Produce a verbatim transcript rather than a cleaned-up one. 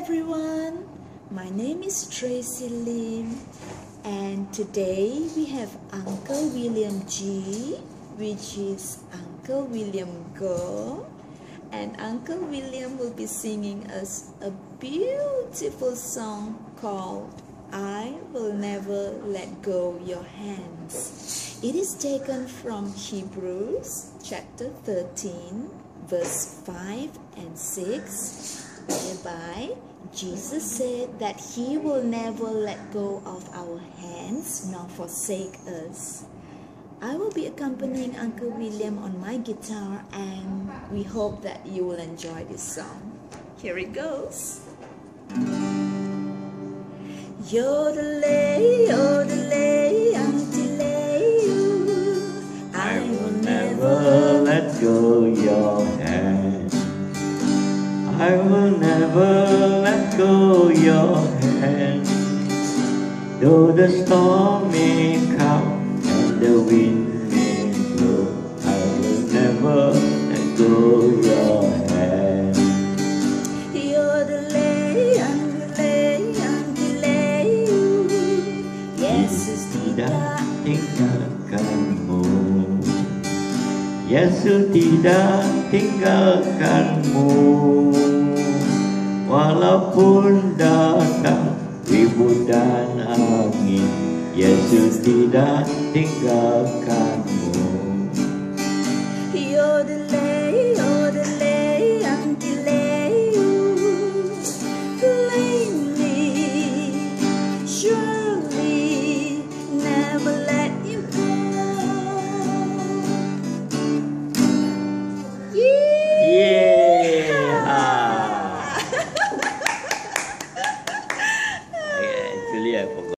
everyone, my name is Tracy Lim, and today we have Uncle William G, which is Uncle William Goh, and Uncle William will be singing us a beautiful song called I Will Never Let Go Your Hands. It is taken from Hebrews chapter thirteen, verse five and six, whereby Jesus said that He will never let go of our hands nor forsake us. I will be accompanying Uncle William on my guitar, and we hope that you will enjoy this song. Here it goes. Yodelay, yodelay, auntie-lay, I will never let go your hand. I will never let go your hand. Though the storm may come and the wind may blow, I will never let go your hand. Yodelay, yodelay, auntie-lay, Yesus tidak tinggalkanmu. Yesus tidak tinggalkanmu. Walaupun datang ribut dan angin, Yesus tidak tinggalkanmu. Yodelay, yodelay, auntie-lay, plainly, surely, never let you go. Yeah! Actually, I forgot.